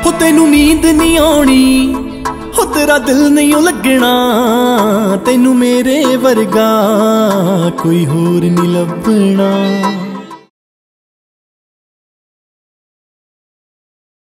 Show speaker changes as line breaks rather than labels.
हो तेनू नींद नहीं आनी, हो तेरा दिल नहीं लगना, तेनू मेरे वर्गा कोई होर नहीं लभना।